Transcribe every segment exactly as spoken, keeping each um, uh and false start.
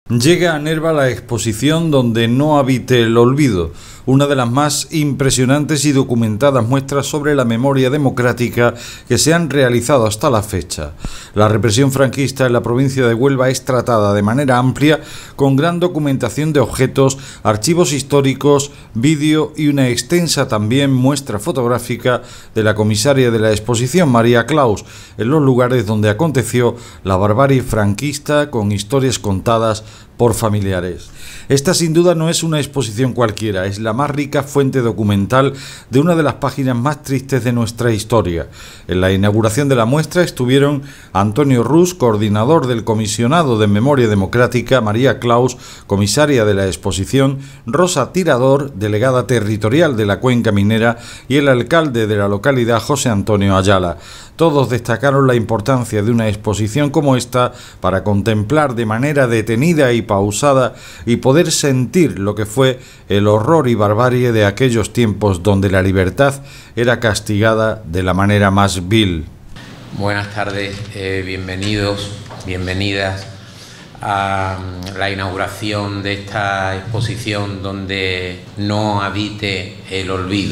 Llega a Nerva la exposición Donde no habite el olvido, una de las más impresionantes y documentadas muestras sobre la memoria democrática que se han realizado hasta la fecha. La represión franquista en la provincia de Huelva es tratada de manera amplia, con gran documentación de objetos, archivos históricos, vídeo y una extensa también muestra fotográfica de la comisaria de la exposición, María Claus, en los lugares donde aconteció la barbarie franquista, con historias contadas por familiares. Esta sin duda no es una exposición cualquiera, es la más rica fuente documental de una de las páginas más tristes de nuestra historia. En la inauguración de la muestra estuvieron Antonio Rus, coordinador del Comisionado de Memoria Democrática, María Claus, comisaria de la exposición, Rosa Tirador, delegada territorial de la Cuenca Minera, y el alcalde de la localidad, José Antonio Ayala. Todos destacaron la importancia de una exposición como esta para contemplar de manera detenida y pausada y poder sentir lo que fue el horror y barbarie de aquellos tiempos donde la libertad era castigada de la manera más vil. Buenas tardes, eh, bienvenidos, bienvenidas a la inauguración de esta exposición Donde no habite el olvido.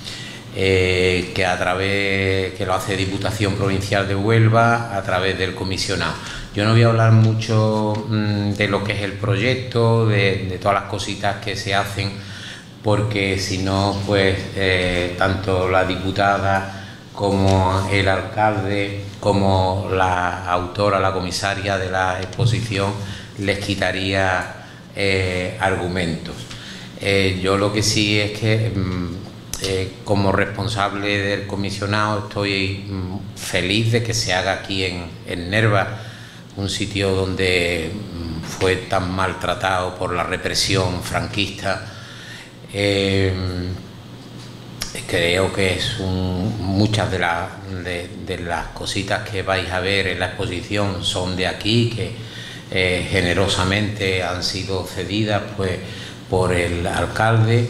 Eh, que a través que lo hace Diputación Provincial de Huelva a través del comisionado. Yo no voy a hablar mucho mmm, de lo que es el proyecto, de, de todas las cositas que se hacen, porque si no, pues eh, tanto la diputada como el alcalde, como la autora, la comisaria de la exposición, les quitaría eh, argumentos. Eh, yo lo que sí es que mmm, Eh, como responsable del comisionado estoy mm, feliz de que se haga aquí en, en Nerva, un sitio donde mm, fue tan maltratado por la represión franquista. Eh, creo que es un, muchas de, la, de, de las cositas que vais a ver en la exposición son de aquí, que eh, generosamente han sido cedidas pues, por el alcalde.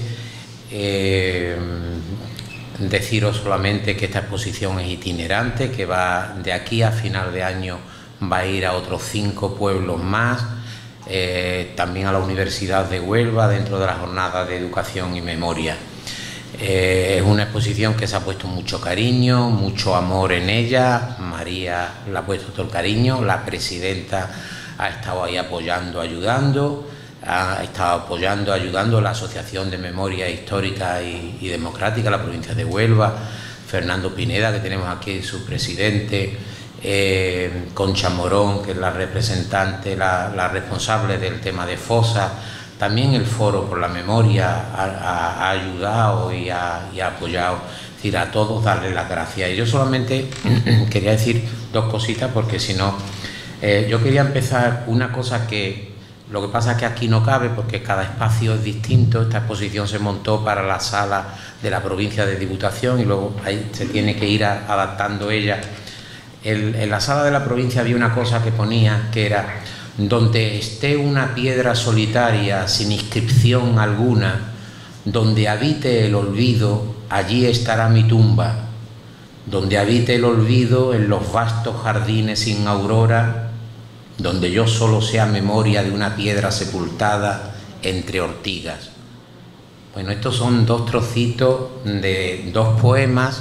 Eh, deciros solamente que esta exposición es itinerante, que va de aquí a final de año, va a ir a otros cinco pueblos más, eh, también a la Universidad de Huelva dentro de la jornada de educación y memoria. Eh, es una exposición que se ha puesto mucho cariño, mucho amor en ella. María le ha puesto todo el cariño, la presidenta ha estado ahí apoyando, ayudando. Ha estado apoyando, ayudando a la Asociación de Memoria Histórica y, y Democrática, la provincia de Huelva, Fernando Pineda, que tenemos aquí, su presidente, eh, Concha Morón, que es la representante, la, la responsable del tema de fosas, también el Foro por la Memoria ha, ha, ha ayudado y ha, y ha apoyado. Es decir, a todos darle las gracias. Y yo solamente quería decir dos cositas, porque si no, eh, yo quería empezar una cosa que lo que pasa es que aquí no cabe porque cada espacio es distinto. Esta exposición se montó para la sala de la provincia de Diputación y luego ahí se tiene que ir a, adaptando ella. El, en la sala de la provincia había una cosa que ponía que era: donde esté una piedra solitaria sin inscripción alguna, donde habite el olvido, allí estará mi tumba. Donde habite el olvido en los vastos jardines sin aurora, donde yo solo sea memoria de una piedra sepultada entre ortigas. Bueno, estos son dos trocitos de dos poemas.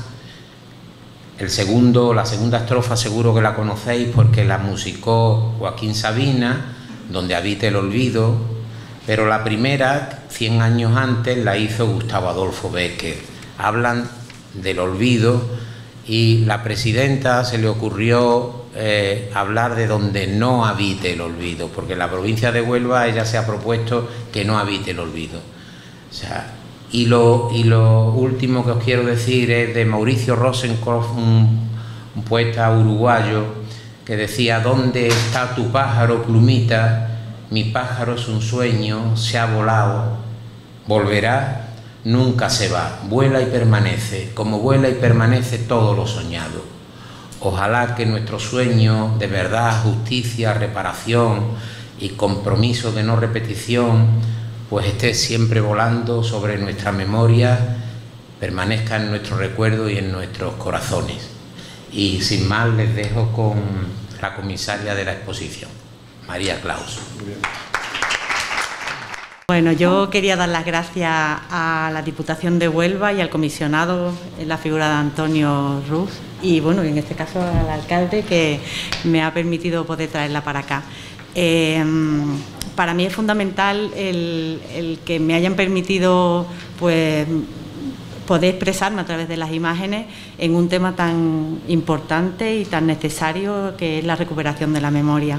El segundo, la segunda estrofa seguro que la conocéis porque la musicó Joaquín Sabina, Donde habite el olvido, pero la primera, cien años antes, la hizo Gustavo Adolfo Bécquer. Hablan del olvido y la presidenta se le ocurrió Eh, hablar de donde no habite el olvido, porque en la provincia de Huelva ella se ha propuesto que no habite el olvido. O sea, y, lo, y lo último que os quiero decir es de Mauricio Rosenkopf, un, un poeta uruguayo, que decía: ¿dónde está tu pájaro, plumita? Mi pájaro es un sueño, se ha volado, volverá, nunca se va, vuela y permanece, como vuela y permanece todo lo soñado. Ojalá que nuestro sueño de verdad, justicia, reparación y compromiso de no repetición, pues esté siempre volando sobre nuestra memoria, permanezca en nuestro recuerdo y en nuestros corazones. Y sin más les dejo con la comisaria de la exposición, María Claus. Muy bien. Bueno, yo quería dar las gracias a la Diputación de Huelva y al comisionado, en la figura de Antonio Ruz, y bueno, en este caso al alcalde, que me ha permitido poder traerla para acá. Eh, para mí es fundamental el, el que me hayan permitido pues poder expresarme a través de las imágenes en un tema tan importante y tan necesario que es la recuperación de la memoria.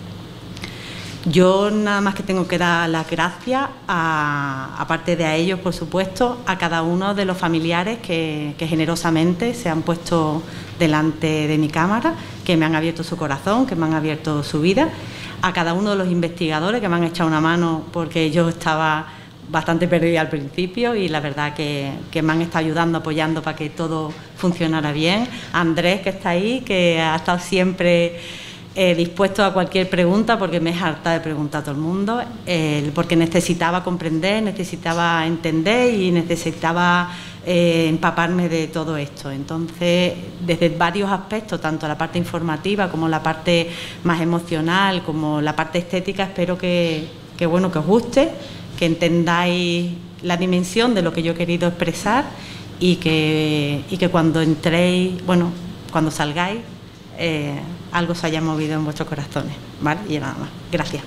Yo nada más que tengo que dar las gracias, a, aparte de a ellos, por supuesto, a cada uno de los familiares que, que generosamente se han puesto delante de mi cámara, que me han abierto su corazón, que me han abierto su vida, a cada uno de los investigadores que me han echado una mano porque yo estaba bastante perdida al principio y la verdad que, que me han estado ayudando, apoyando para que todo funcionara bien. A Andrés, que está ahí, que ha estado siempre Eh, dispuesto a cualquier pregunta, porque me es harta de preguntar a todo el mundo, eh, porque necesitaba comprender, necesitaba entender y necesitaba eh, empaparme de todo esto. Entonces, desde varios aspectos, tanto la parte informativa como la parte más emocional, como la parte estética, espero que, que, bueno, que os guste, que entendáis la dimensión de lo que yo he querido expresar y que, y que cuando entréis, bueno, cuando salgáis, Eh, algo se haya movido en vuestros corazones, ¿vale? Y nada más. Gracias.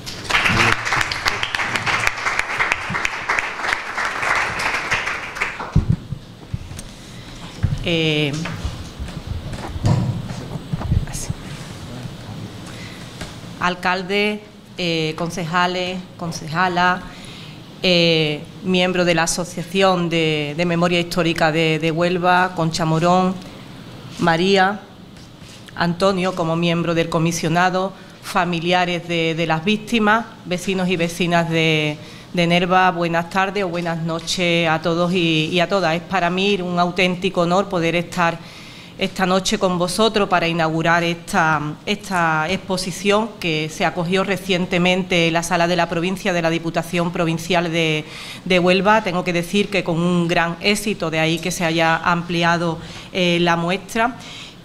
Eh, alcalde, eh, concejales, concejalas, eh, miembros de la Asociación de, de Memoria Histórica de, de Huelva, Concha Morón, María, Antonio como miembro del comisionado, familiares de, de las víctimas, vecinos y vecinas de, de Nerva, buenas tardes o buenas noches a todos y, y a todas. Es para mí un auténtico honor poder estar esta noche con vosotros para inaugurar esta, esta exposición que se acogió recientemente en la Sala de la Provincia de la Diputación Provincial de, de Huelva. Tengo que decir que con un gran éxito, de ahí que se haya ampliado eh, la muestra.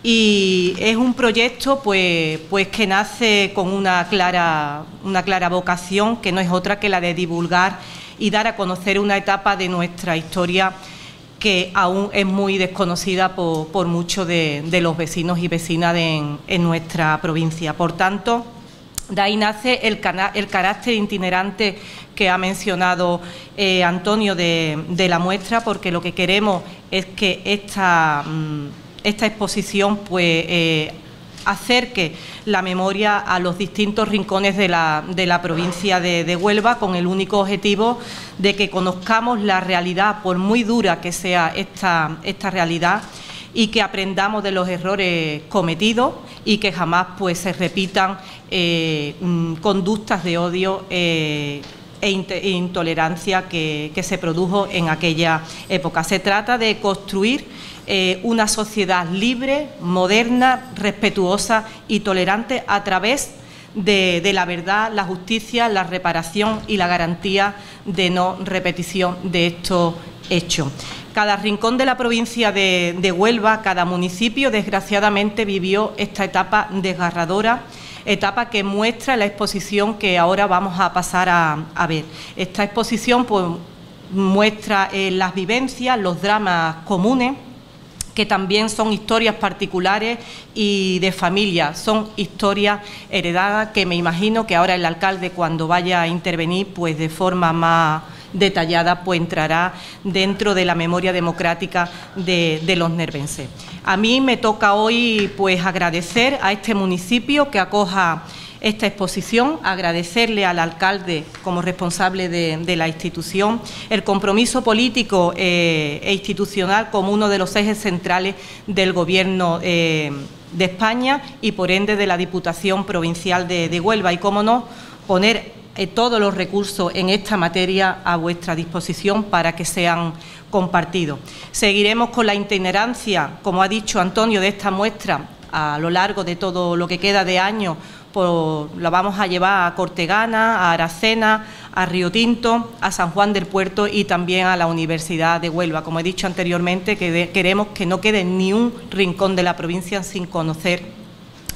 Y es un proyecto pues, pues que nace con una clara, una clara vocación, que no es otra que la de divulgar y dar a conocer una etapa de nuestra historia que aún es muy desconocida por, por muchos de, de los vecinos y vecinas de, en, en nuestra provincia. Por tanto, de ahí nace el, cana, el carácter itinerante que ha mencionado eh, Antonio de, de la muestra, porque lo que queremos es que esta... Mmm, esta exposición pues eh, acerque la memoria a los distintos rincones de la, de la provincia de, de Huelva, con el único objetivo de que conozcamos la realidad, por muy dura que sea esta, esta realidad, y que aprendamos de los errores cometidos y que jamás pues se repitan eh, conductas de odio eh, e intolerancia que, que se produjo en aquella época. Se trata de construir Eh, una sociedad libre, moderna, respetuosa y tolerante a través de, de la verdad, la justicia, la reparación y la garantía de no repetición de estos hechos. Cada rincón de la provincia de, de Huelva, cada municipio, desgraciadamente vivió esta etapa desgarradora, etapa que muestra la exposición que ahora vamos a pasar a, a ver. Esta exposición pues, muestra eh, las vivencias, los dramas comunes, que también son historias particulares y de familia, son historias heredadas que me imagino que ahora el alcalde, cuando vaya a intervenir, pues de forma más detallada, pues entrará dentro de la memoria democrática de, de los nervenses. A mí me toca hoy pues agradecer a este municipio que acoja esta exposición, agradecerle al alcalde como responsable de, de la institución el compromiso político eh, e institucional como uno de los ejes centrales del Gobierno eh, de España y por ende de la Diputación Provincial de, de Huelva, y cómo no poner eh, todos los recursos en esta materia a vuestra disposición para que sean compartidos. Seguiremos con la itinerancia, como ha dicho Antonio, de esta muestra a lo largo de todo lo que queda de año. Pues la vamos a llevar a Cortegana, a Aracena, a Río Tinto, a San Juan del Puerto y también a la Universidad de Huelva. Como he dicho anteriormente, que de, queremos que no quede ni un rincón de la provincia sin conocer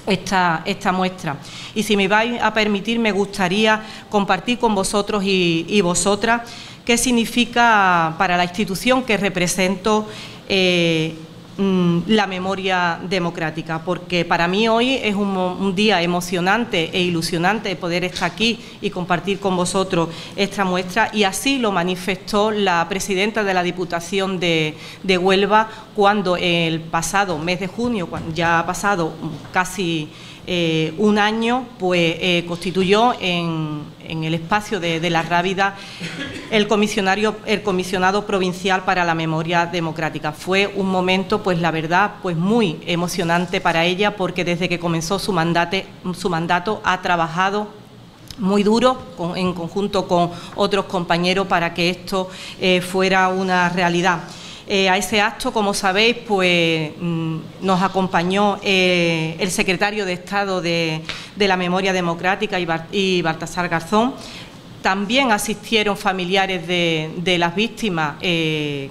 esta, esta muestra. Y si me vais a permitir, me gustaría compartir con vosotros y, y vosotras qué significa para la institución que represento eh, la memoria democrática, porque para mí hoy es un, un día emocionante e ilusionante poder estar aquí y compartir con vosotros esta muestra, y así lo manifestó la presidenta de la Diputación de, de Huelva cuando el pasado mes de junio, cuando ya ha pasado casi eh, un año, pues eh, constituyó en, en el espacio de, de la Rábida el comisionario, el comisionado provincial para la memoria democrática. Fue un momento, pues la verdad, pues muy emocionante para ella, porque desde que comenzó su mandato, su mandato ha trabajado muy duro con, en conjunto con otros compañeros para que esto eh, fuera una realidad. Eh, a ese acto, como sabéis, pues mmm, nos acompañó eh, el secretario de Estado de, de la Memoria Democrática y, Bar, y Baltasar Garzón. También asistieron familiares de, de las víctimas eh,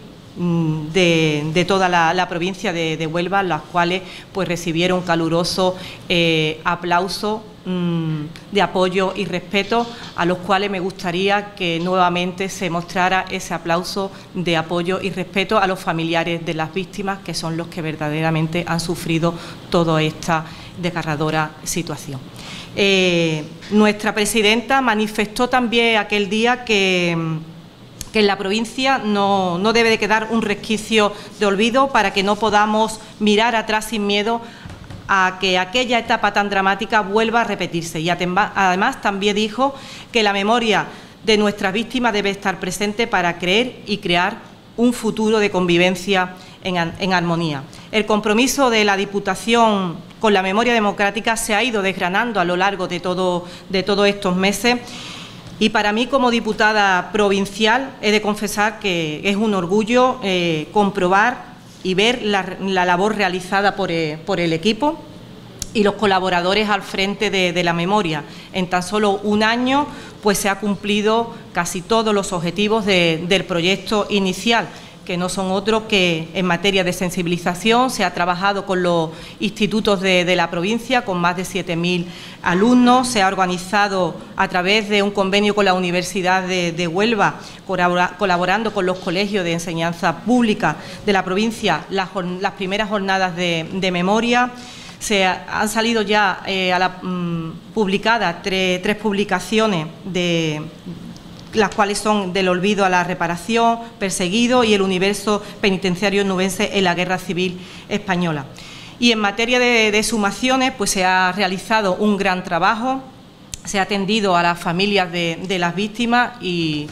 de, de toda la, la provincia de, de Huelva, las cuales pues recibieron caluroso eh, aplauso mmm, de apoyo y respeto, a los cuales me gustaría que nuevamente se mostrara ese aplauso de apoyo y respeto a los familiares de las víctimas, que son los que verdaderamente han sufrido toda esta desgarradora situación. Eh, nuestra presidenta manifestó también aquel día que, que en la provincia no, no debe de quedar un resquicio de olvido para que no podamos mirar atrás sin miedo a que aquella etapa tan dramática vuelva a repetirse. Y además también dijo que la memoria de nuestras víctimas debe estar presente para creer y crear un futuro de convivencia en, en armonía. El compromiso de la Diputación con la memoria democrática se ha ido desgranando a lo largo de, todo, de todos estos meses, y para mí, como diputada provincial, he de confesar que es un orgullo eh, comprobar y ver la, la labor realizada por, eh, por el equipo y los colaboradores al frente de, de la memoria. En tan solo un año pues se ha cumplido casi todos los objetivos de, del proyecto inicial, que no son otros que en materia de sensibilización se ha trabajado con los institutos de, de la provincia, con más de siete mil alumnos, se ha organizado a través de un convenio con la Universidad de, de Huelva, colabora, colaborando con los colegios de enseñanza pública de la provincia, las, las primeras jornadas de, de memoria. Se ha, han salido ya eh, a la, mmm, publicadas tres, tres publicaciones de las cuales son Del olvido a la reparación, Perseguido y El universo penitenciario nubense en la Guerra Civil Española. Y en materia de, de sumaciones, pues se ha realizado un gran trabajo, se ha atendido a las familias de, de las víctimas y,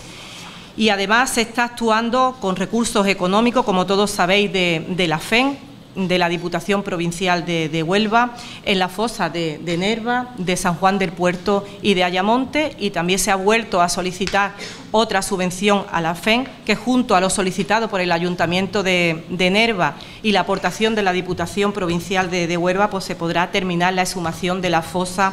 y además se está actuando con recursos económicos, como todos sabéis, de, de la F E N, de la Diputación Provincial de, de Huelva, en la fosa de, de Nerva, de San Juan del Puerto y de Ayamonte, y también se ha vuelto a solicitar otra subvención a la F E N, que junto a lo solicitado por el Ayuntamiento de, de Nerva y la aportación de la Diputación Provincial de, de Huelva, pues se podrá terminar la exhumación de la fosa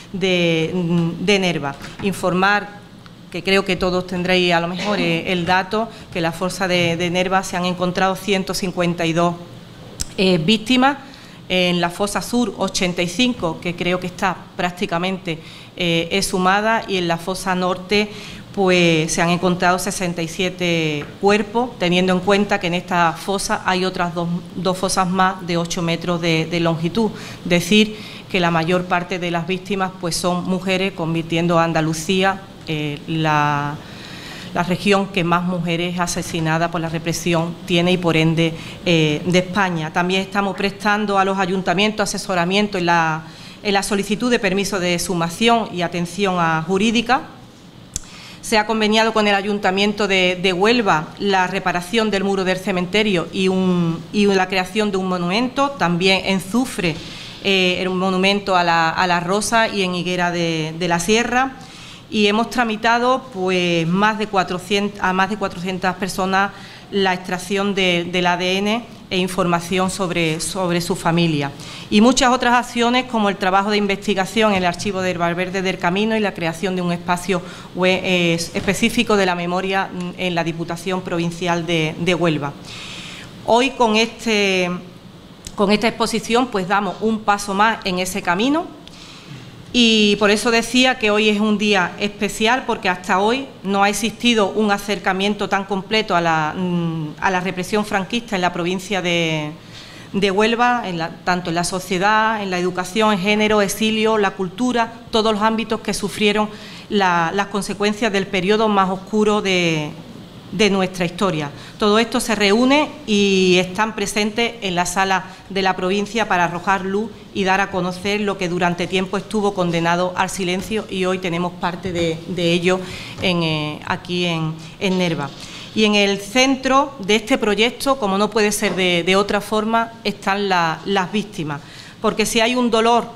de, de Nerva. Informar, que creo que todos tendréis a lo mejor eh, el dato, que en la fosa de, de Nerva se han encontrado ciento cincuenta y dos Eh, víctimas, en la fosa sur ochenta y cinco, que creo que está prácticamente eh, exhumada, y en la fosa norte pues se han encontrado sesenta y siete cuerpos, teniendo en cuenta que en esta fosa hay otras dos, dos fosas más de ocho metros de, de longitud, decir que la mayor parte de las víctimas pues son mujeres, convirtiendo a Andalucía eh, la la región que más mujeres asesinadas por la represión tiene y por ende eh, de España. También estamos prestando a los ayuntamientos asesoramiento en la, en la solicitud de permiso de exhumación y atención a jurídica. Se ha conveniado con el Ayuntamiento de, de Huelva la reparación del muro del cementerio y, un, y la creación de un monumento, también en Zufre, eh, un monumento a la, a la Rosa, y en Higuera de, de la Sierra. Y hemos tramitado pues más de cuatrocientas, a más de cuatrocientas personas la extracción de, del A D N e información sobre, sobre su familia. Y muchas otras acciones, como el trabajo de investigación en el archivo del Valverde del Camino y la creación de un espacio web, eh, específico de la memoria en la Diputación Provincial de, de Huelva. Hoy, con este Con esta exposición pues damos un paso más en ese camino y por eso decía que hoy es un día especial, porque hasta hoy no ha existido un acercamiento tan completo a la, a la represión franquista en la provincia de, de Huelva, en la, tanto en la sociedad, en la educación, en género, exilio, la cultura, todos los ámbitos que sufrieron la, las consecuencias del periodo más oscuro de de nuestra historia. Todo esto se reúne y están presentes en la sala de la provincia para arrojar luz y dar a conocer lo que durante tiempo estuvo condenado al silencio, y hoy tenemos parte de, de ello en, eh, aquí en, en Nerva. Y en el centro de este proyecto, como no puede ser de, de otra forma, están la, las víctimas, porque si hay un dolor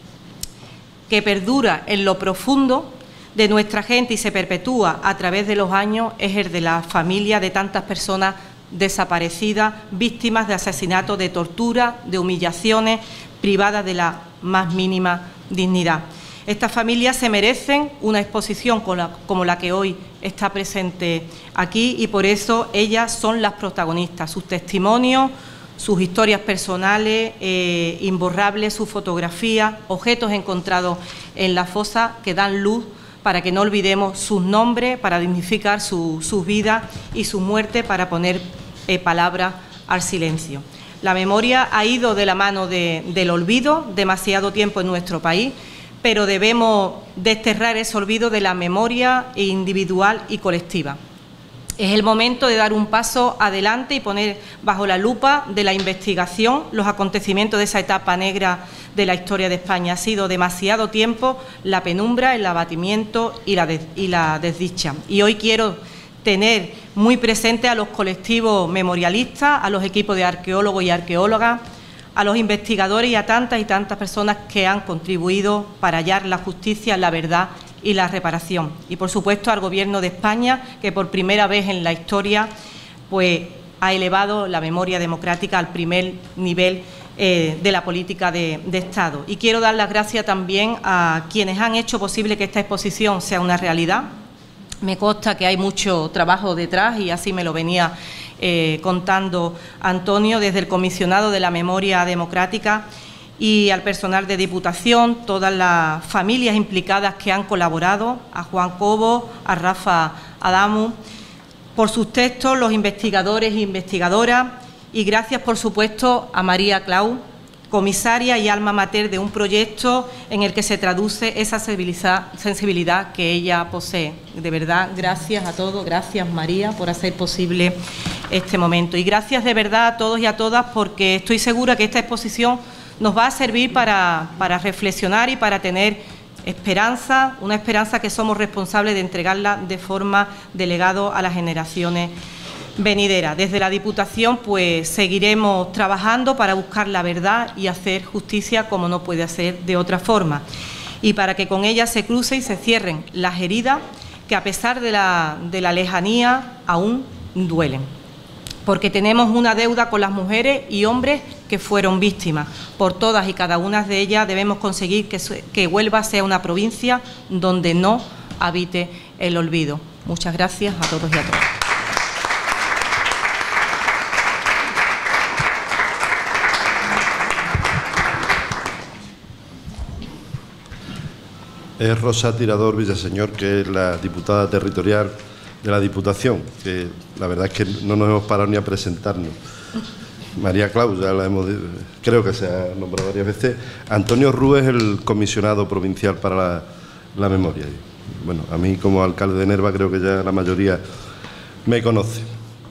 que perdura en lo profundo de nuestra gente y se perpetúa a través de los años, es el de la familia de tantas personas desaparecidas, víctimas de asesinatos, de tortura, de humillaciones, privadas de la más mínima dignidad. Estas familias se merecen una exposición como la, como la que hoy está presente aquí, y por eso ellas son las protagonistas. Sus testimonios, sus historias personales, eh, imborrables, sus fotografías, objetos encontrados en la fosa que dan luz para que no olvidemos sus nombres, para dignificar su, sus vidas y su muerte, para poner eh, palabras al silencio. La memoria ha ido de la mano de, del olvido demasiado tiempo en nuestro país, pero debemos desterrar ese olvido de la memoria individual y colectiva. Es el momento de dar un paso adelante y poner bajo la lupa de la investigación los acontecimientos de esa etapa negra de la historia de España. Ha sido demasiado tiempo la penumbra, el abatimiento y la, des y la desdicha. Y hoy quiero tener muy presente a los colectivos memorialistas, a los equipos de arqueólogos y arqueólogas, a los investigadores y a tantas y tantas personas que han contribuido para hallar la justicia, la verdad y la reparación. Y, por supuesto, al Gobierno de España, que por primera vez en la historia pues, ha elevado la memoria democrática al primer nivel eh, de la política de, de Estado. Y quiero dar las gracias también a quienes han hecho posible que esta exposición sea una realidad. Me consta que hay mucho trabajo detrás y así me lo venía eh, contando Antonio, desde el comisionado de la memoria democrática y al personal de Diputación, todas las familias implicadas que han colaborado, a Juan Cobo, a Rafa Adamu, por sus textos, los investigadores e investigadoras, y gracias, por supuesto, a María Clau, comisaria y alma mater de un proyecto en el que se traduce esa sensibilidad que ella posee. De verdad, gracias a todos, gracias María por hacer posible este momento. Y gracias de verdad a todos y a todas, porque estoy segura que esta exposición nos va a servir para, para reflexionar y para tener esperanza, una esperanza que somos responsables de entregarla de forma de legado a las generaciones venideras. Desde la Diputación pues seguiremos trabajando para buscar la verdad y hacer justicia como no puede ser de otra forma, y para que con ella se crucen y se cierren las heridas que, a pesar de la, de la lejanía, aún duelen. Porque tenemos una deuda con las mujeres y hombres que fueron víctimas. Por todas y cada una de ellas debemos conseguir que, que Huelva sea una provincia donde no habite el olvido. Muchas gracias a todos y a todas. Es Rosa Tirador Villaseñor, que es la diputada territorial de la Diputación, que la verdad es que no nos hemos parado ni a presentarnos. María Clau, ya la hemos, creo que se ha nombrado varias veces. Antonio Rúe es el comisionado provincial para la, la memoria. Bueno, a mí como alcalde de Nerva creo que ya la mayoría me conoce.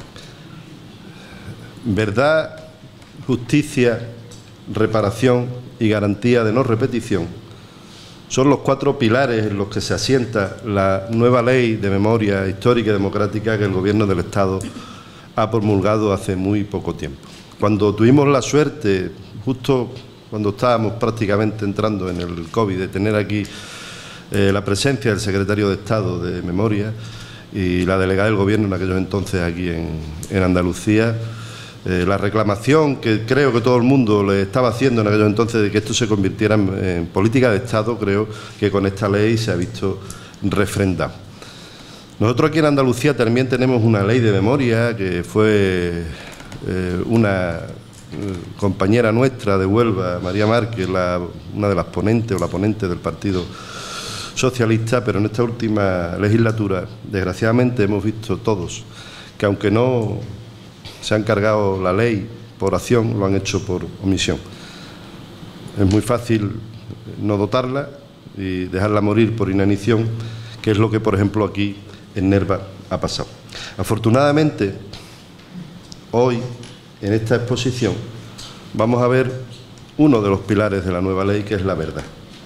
Verdad, justicia, reparación y garantía de no repetición son los cuatro pilares en los que se asienta la nueva ley de memoria histórica y democrática que el Gobierno del Estado ha promulgado hace muy poco tiempo. Cuando tuvimos la suerte, justo cuando estábamos prácticamente entrando en el COVID, de tener aquí eh, la presencia del secretario de Estado de Memoria y la delegada del Gobierno en aquellos entonces aquí en, en Andalucía, Eh, la reclamación que creo que todo el mundo le estaba haciendo en aquellos entonces de que esto se convirtiera en, en política de Estado, creo que con esta ley se ha visto refrendado. Nosotros aquí en Andalucía también tenemos una ley de memoria que fue eh, una compañera nuestra de Huelva, María Márquez, la, una de las ponentes o la ponente del Partido Socialista, pero en esta última legislatura, desgraciadamente, hemos visto todos que aunque no se han cargado la ley por acción, lo han hecho por omisión. Es muy fácil no dotarla y dejarla morir por inanición, que es lo que, por ejemplo, aquí en Nerva ha pasado. Afortunadamente, hoy, en esta exposición, vamos a ver uno de los pilares de la nueva ley, que es la verdad.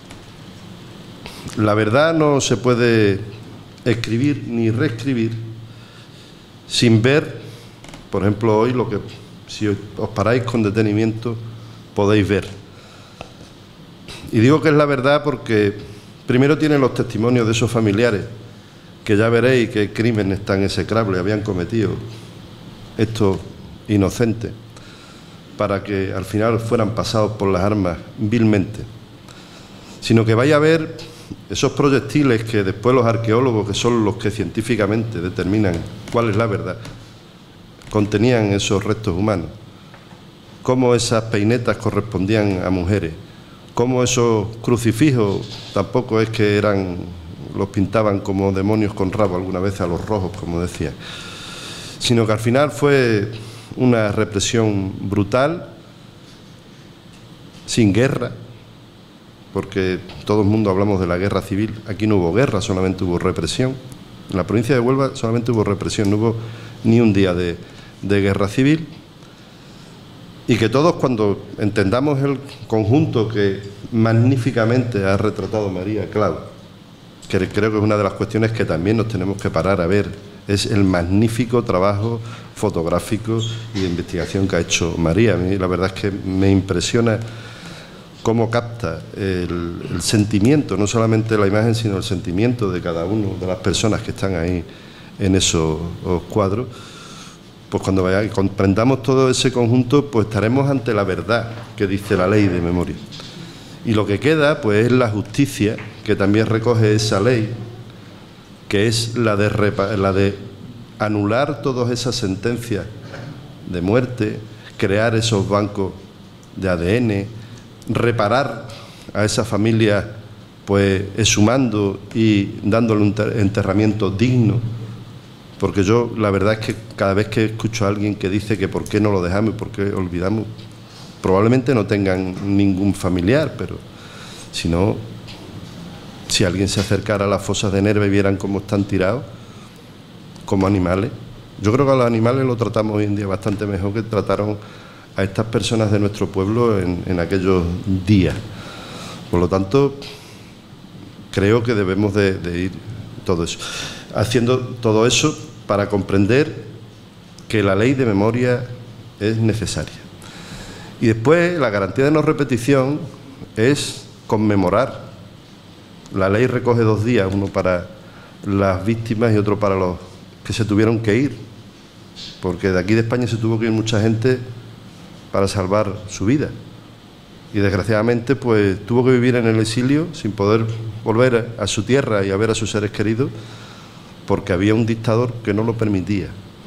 La verdad no se puede escribir ni reescribir sin ver, por ejemplo, hoy lo que, si os paráis con detenimiento, podéis ver. Y digo que es la verdad porque primero tienen los testimonios de esos familiares, que ya veréis qué crímenes tan execrables habían cometido estos inocentes, para que al final fueran pasados por las armas vilmente, sino que vais a ver esos proyectiles que después los arqueólogos, que son los que científicamente determinan cuál es la verdad, contenían esos restos humanos, cómo esas peinetas correspondían a mujeres, cómo esos crucifijos tampoco es que eran, los pintaban como demonios con rabo alguna vez a los rojos, como decía, sino que al final fue una represión brutal, sin guerra, porque todo el mundo hablamos de la guerra civil. Aquí no hubo guerra, solamente hubo represión. En la provincia de Huelva solamente hubo represión, no hubo ni un día de, de guerra civil. Y que todos, cuando entendamos el conjunto que magníficamente ha retratado María Clau, que creo que es una de las cuestiones que también nos tenemos que parar a ver, es el magnífico trabajo fotográfico y de investigación que ha hecho María. A mí la verdad es que me impresiona cómo capta el, el sentimiento, no solamente la imagen, sino el sentimiento de cada una de las personas que están ahí en esos cuadros. Pues cuando vaya, comprendamos todo ese conjunto, pues estaremos ante la verdad que dice la ley de memoria. Y lo que queda, pues, es la justicia, que también recoge esa ley, que es la de, la de anular todas esas sentencias de muerte, crear esos bancos de A D N, reparar a esa familia, pues exhumando y dándole un enterramiento digno. Porque yo, la verdad es que cada vez que escucho a alguien que dice que por qué no lo dejamos y por qué olvidamos, probablemente no tengan ningún familiar, pero si no, si alguien se acercara a las fosas de Nerva y vieran cómo están tirados, como animales, yo creo que a los animales lo tratamos hoy en día bastante mejor que trataron a estas personas de nuestro pueblo en, en aquellos días. Por lo tanto, creo que debemos de, de ir todo eso, haciendo todo eso para comprender que la ley de memoria es necesaria. Y después, la garantía de no repetición es conmemorar. La ley recoge dos días, uno para las víctimas y otro para los que se tuvieron que ir, porque de aquí de España se tuvo que ir mucha gente para salvar su vida. Y desgraciadamente, pues tuvo que vivir en el exilio sin poder volver a su tierra y a ver a sus seres queridos, porque había un dictador que no lo permitía.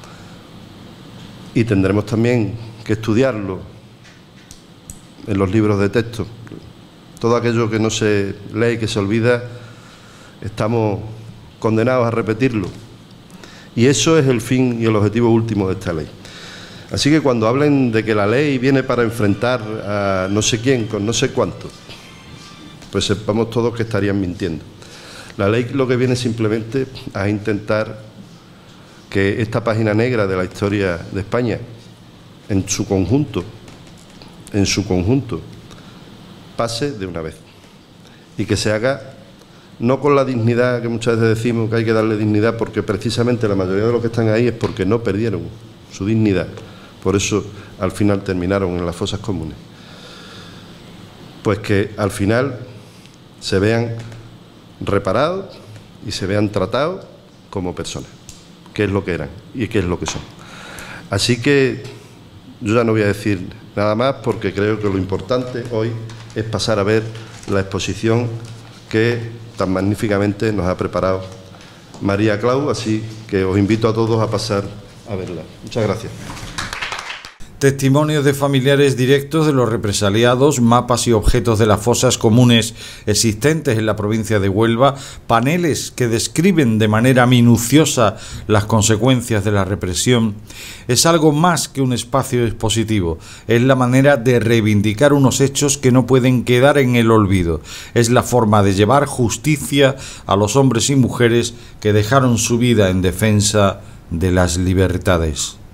Y tendremos también que estudiarlo en los libros de texto. Todo aquello que no se lee, que se olvida, estamos condenados a repetirlo. Y eso es el fin y el objetivo último de esta ley. Así que cuando hablen de que la ley viene para enfrentar a no sé quién con no sé cuánto, pues sepamos todos que estarían mintiendo. La ley lo que viene simplemente a intentar que esta página negra de la historia de España, en su conjunto, en su conjunto, pase de una vez. Y que se haga no con la dignidad que muchas veces decimos que hay que darle dignidad, porque precisamente la mayoría de los que están ahí es porque no perdieron su dignidad. Por eso al final terminaron en las fosas comunes. Pues que al final se vean reparados y se vean tratados como personas, que es lo que eran y que es lo que son. Así que yo ya no voy a decir nada más, porque creo que lo importante hoy es pasar a ver la exposición que tan magníficamente nos ha preparado María Clau, así que os invito a todos a pasar a verla. Muchas gracias. Testimonios de familiares directos de los represaliados, mapas y objetos de las fosas comunes existentes en la provincia de Huelva, paneles que describen de manera minuciosa las consecuencias de la represión. Es algo más que un espacio expositivo, es la manera de reivindicar unos hechos que no pueden quedar en el olvido, es la forma de llevar justicia a los hombres y mujeres que dejaron su vida en defensa de las libertades.